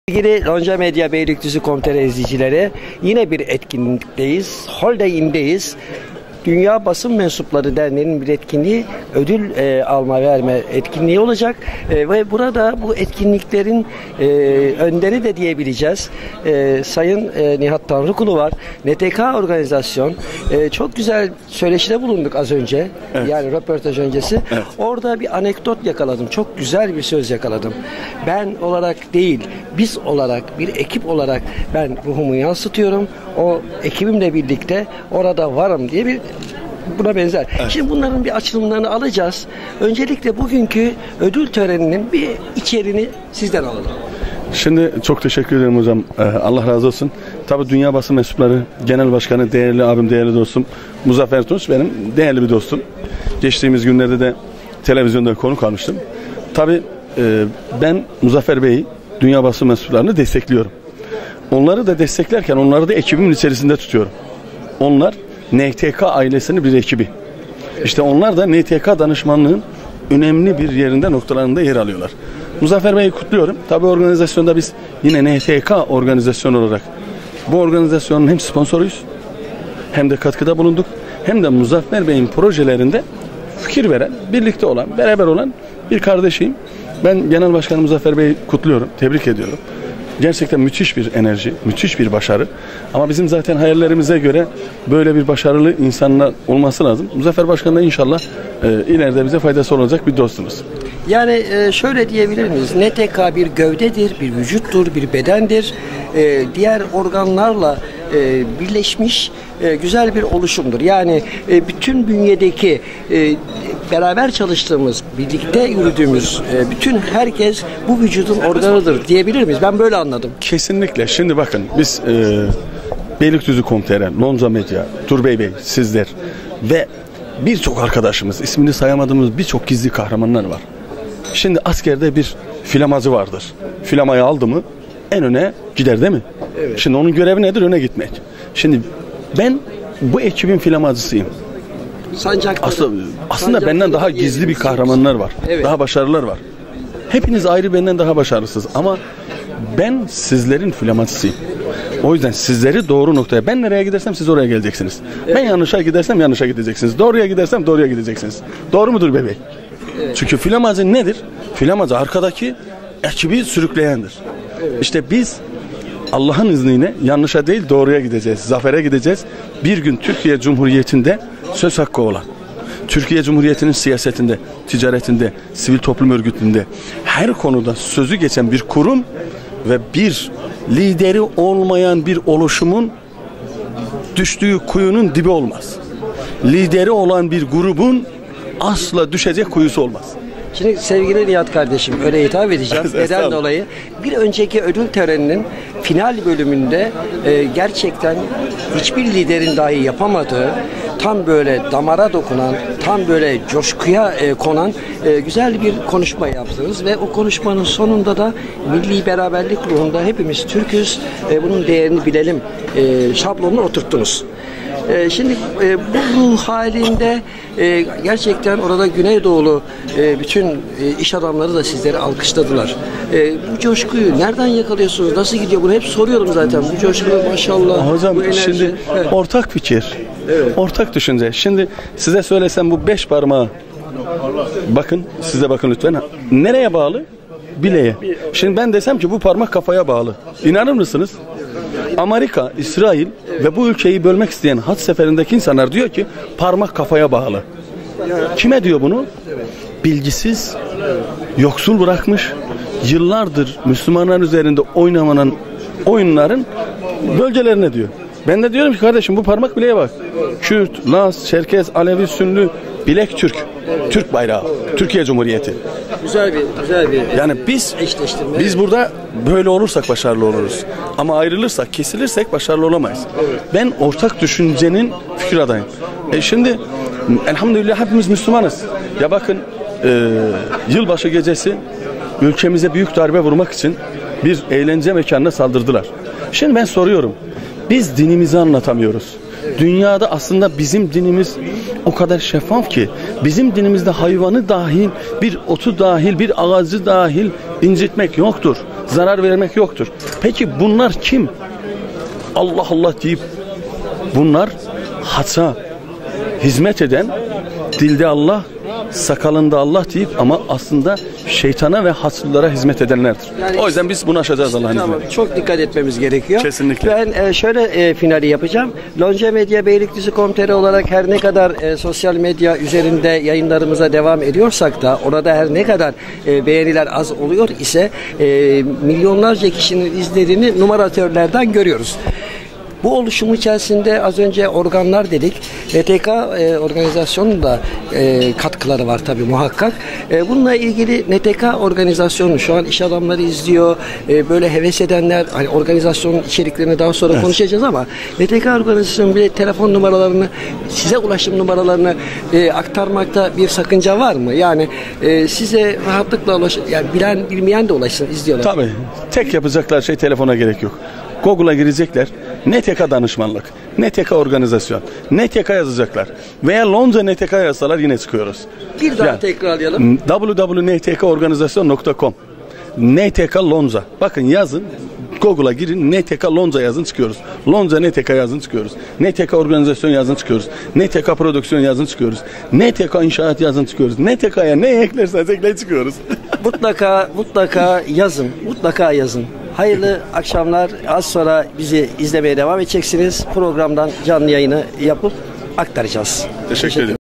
Sevgili Lonca Medya Beylikdüzü.com.tr izleyicileri, yine bir etkinlikteyiz. Holiday Inn'deyiz. Dünya Basın Mensupları Derneği'nin bir etkinliği, ödül alma verme etkinliği olacak. Ve burada bu etkinliklerin önderi de diyebileceğiz. Sayın Nihat Tanrıkulu var. NTK organizasyon. Çok güzel söyleşide bulunduk az önce. Evet. Yani röportaj öncesi. Evet. Orada bir anekdot yakaladım. Çok güzel bir söz yakaladım. Ben olarak değil, biz olarak, bir ekip olarak ben ruhumu yansıtıyorum. O ekibimle birlikte orada varım diye bir buna benzer. Evet. Şimdi bunların bir açılımlarını alacağız. Öncelikle bugünkü ödül töreninin bir içeriğini sizden alalım. Şimdi çok teşekkür ederim hocam. Allah razı olsun. Tabii Dünya Basın Mensupları Genel Başkanı, değerli abim, değerli dostum Muzaffer Tunç benim değerli bir dostum. Geçtiğimiz günlerde de televizyonda konuk almıştım. Tabii ben Muzaffer Bey'i, Dünya Basın Mensuplarını destekliyorum. Onları da desteklerken onları da ekibimin içerisinde tutuyorum. Onlar NTK ailesinin bir ekibi. İşte onlar da NTK danışmanlığın önemli bir yerinde, noktalarında yer alıyorlar. Muzaffer Bey'i kutluyorum. Tabii organizasyonda biz yine NTK organizasyon olarak bu organizasyonun hem sponsoruyuz, hem de katkıda bulunduk, hem de Muzaffer Bey'in projelerinde fikir veren, birlikte olan, beraber olan bir kardeşiyim. Ben Genel Başkanı Muzaffer Bey'i kutluyorum, tebrik ediyorum. Gerçekten müthiş bir enerji, müthiş bir başarı. Ama bizim zaten hayallerimize göre böyle bir başarılı insanlar olması lazım. Muzaffer Başkan da inşallah ileride bize faydası olacak bir dostumuz. Yani şöyle diyebilir miyiz? NTK bir gövdedir, bir vücuttur, bir bedendir. Diğer organlarla birleşmiş güzel bir oluşumdur. Yani bütün bünyedeki beraber çalıştığımız, birlikte yürüdüğümüz bütün herkes bu vücudun organıdır diyebilir miyiz? Ben böyle anladım. Kesinlikle. Şimdi bakın biz Beylikdüzü.com.tr, Lonca Medya, Turbey Bey, sizler ve birçok arkadaşımız, ismini sayamadığımız birçok gizli kahramanlar var. Şimdi askerde bir filamacı vardır. Filamayı aldı mı en öne gider değil mi? Evet. Şimdi onun görevi nedir? Öne gitmek. Şimdi ben bu ekibin filamacısıyım. Aslında benden daha gizli bir kahramanlar var. Evet. Daha başarılılar var. Hepiniz ayrı benden daha başarılısınız ama ben sizlerin filamacısıyım. O yüzden sizleri doğru noktaya, ben nereye gidersem siz oraya geleceksiniz. Evet. Ben yanlışa gidersem yanlışa gideceksiniz. Doğruya gidersem doğruya gideceksiniz. Doğru mudur bebeğim? Evet. Çünkü filamacı nedir? Filamacı arkadaki ekibi sürükleyendir. Evet. İşte biz Allah'ın izniyle yanlışa değil doğruya gideceğiz. Zafere gideceğiz. Bir gün Türkiye Cumhuriyeti'nde söz hakkı olan, Türkiye Cumhuriyeti'nin siyasetinde, ticaretinde, sivil toplum örgütünde her konuda sözü geçen bir kurum ve bir lideri olmayan bir oluşumun düştüğü kuyunun dibi olmaz. Lideri olan bir grubun asla düşecek kuyusu olmaz. Şimdi sevgili Nihat kardeşim, öyle hitap edeceğim. Neden dolayı? Bir önceki ödül töreninin final bölümünde gerçekten hiçbir liderin dahi yapamadığı, tam böyle damara dokunan, tam böyle coşkuya konan güzel bir konuşma yaptınız ve o konuşmanın sonunda da milli beraberlik ruhunda hepimiz Türk'üz, bunun değerini bilelim şablonunu oturttunuz. Şimdi bu ruh halinde gerçekten orada Güneydoğulu bütün iş adamları da sizleri alkışladılar. Bu coşkuyu nereden yakalıyorsunuz? Nasıl gidiyor? Bunu hep soruyorum zaten. Bu coşku maşallah. Hocam bu enerji, şimdi evet. Ortak fikir, evet. Ortak düşünce. Şimdi size söylesem bu 5 parmağı bakın, size bakın lütfen. Nereye bağlı? Bileğe. Şimdi ben desem ki bu parmak kafaya bağlı. İnanır mısınız? Amerika, İsrail ve bu ülkeyi bölmek isteyen haç seferindeki insanlar diyor ki parmak kafaya bağlı. Kime diyor bunu? Bilgisiz, yoksul bırakmış, yıllardır Müslümanlar üzerinde oynamanan oyunların bölgelerine diyor. Ben de diyorum ki kardeşim bu parmak bileğe bak. Kürt, Laz, Çerkez, Alevi, Sünni, bilek Türk. Türk bayrağı, Türkiye Cumhuriyeti. Güzel bir. Yani biz burada böyle olursak başarılı oluruz. Ama ayrılırsak, kesilirsek başarılı olamayız. Evet. Ben ortak düşüncenin fikir adayım. Şimdi elhamdülillah hepimiz Müslümanız. Ya bakın yılbaşı gecesi ülkemize büyük darbe vurmak için bir eğlence mekanına saldırdılar. Şimdi ben soruyorum. Biz dinimizi anlatamıyoruz. Dünyada aslında bizim dinimiz o kadar şeffaf ki bizim dinimizde hayvanı dahil, bir otu dahil, bir ağacı dahil incitmek yoktur. zarar vermek yoktur. Peki bunlar kim? Allah Allah deyip bunlar hata hizmet eden, dilde Allah, sakalında Allah deyip ama aslında şeytana ve hasıllara hizmet edenlerdir. Yani o yüzden biz bunu aşacağız Allah'ın izniyle. Çok dikkat etmemiz gerekiyor. Kesinlikle. Ben şöyle finali yapacağım. Lonca Medya Beylikdüzü.com.tr olarak her ne kadar sosyal medya üzerinde yayınlarımıza devam ediyorsak da orada her ne kadar beğeniler az oluyor ise milyonlarca kişinin izlediğini numaratörlerden görüyoruz. Bu oluşum içerisinde az önce organlar dedik. NTK organizasyonun da katkıları var tabii muhakkak. Bununla ilgili NTK organizasyonu şu an iş adamları izliyor. Böyle heves edenler, hani organizasyonun içeriklerini daha sonra konuşacağız ama NTK organizasyonun bir telefon numaralarını, size ulaşım numaralarını aktarmakta bir sakınca var mı? Yani size rahatlıkla yani bilen bilmeyen de ulaşsın, izliyorlar. Tabii. Tek yapacaklar şey telefona gerek yok. Google'a girecekler. NTK danışmanlık, NTK organizasyon, NTK yazacaklar. Veya Lonca NTK yazsalar yine çıkıyoruz. Bir daha tekrarlayalım. www.ntkorganizasyon.com NTK Lonca. Bakın yazın. Google'a girin. NTK Lonca yazın çıkıyoruz. Lonca NTK yazın çıkıyoruz. NTK organizasyon yazın çıkıyoruz. NTK prodüksiyon yazın çıkıyoruz. NTK inşaat yazın çıkıyoruz. NTK'ya ne eklerseniz ekleyin çıkıyoruz. Mutlaka yazın. Mutlaka yazın. Hayırlı akşamlar. Az sonra bizi izlemeye devam edeceksiniz. Programdan canlı yayını yapıp aktaracağız. Teşekkür ederim.